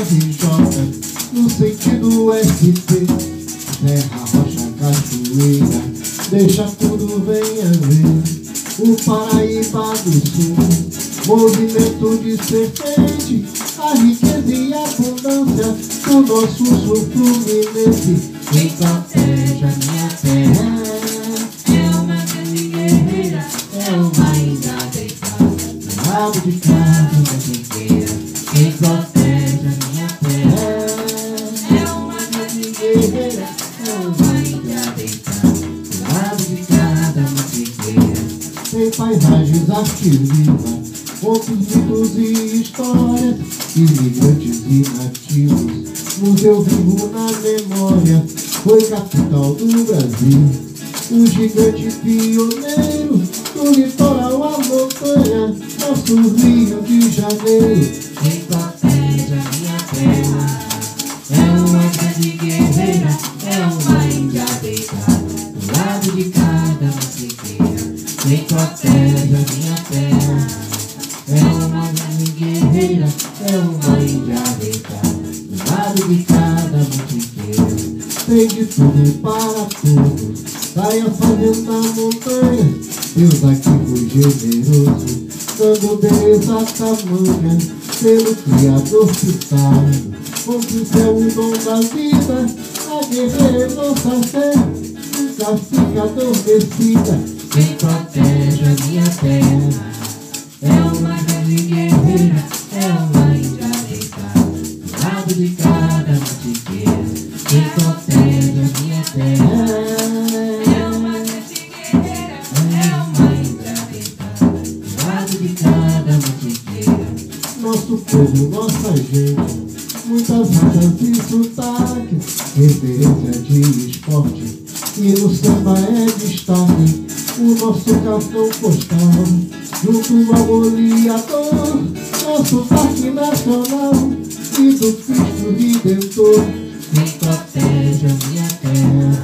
RJ, no sentido SP, terra, rocha, cachoeira, deixa tudo, venha ver. O Paraíba do Sul, movimento de serpente, a riqueza e a abundância do nosso sul fluminense. Quem protege a minha terra é uma grande guerreira, é uma índia deitada no rabo de cada guerreira. Quem protege a minha terra é uma grande guerreira, é uma índia deitada no rabo de cada guerreira. Tem paisagens, arte viva, contos, mitos e histórias, imigrantes e nativos, museu vivo na memória. Foi capital do Brasil, o gigante pioneiro, do litoral à montanha, nosso Rio de Janeiro. Quem protege a minha terra é uma grande guerreira, é uma índia deitada do lado de cada mantequeira. Quem protege a minha terra é uma grande guerreira, é uma índia deitada do lado de cada mantequeira. Tem de tudo para tudo, saia fazendo na montanha. Deus aqui foi generoso, dando beleza tamanha, pelo Criador que sabe, com que o céu o dom da vida, a guerreira é nossa fé, nunca fica adormecida. Quem protege a minha terra é uma grande guerreira, é uma índia deitada do lado de cada mantiqueira. Quem protege a minha terra é uma grande guerreira, é uma índia deitada do lado de cada mantiqueira. Nosso povo, nossa gente, muitas raças e sotaques, referência de esporte, e no samba é destaque o nosso cartão postal, junto ao goleador, nosso parque nacional e do Cristo Redentor. Quem protege a minha terra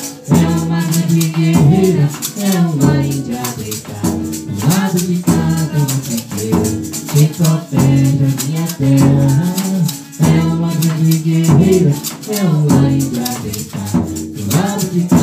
é uma grande guerreira, é uma índia deitada do lado de cada mantiqueira. Quem protege a minha terra é uma grande guerreira, é uma índia deitada do lado de cada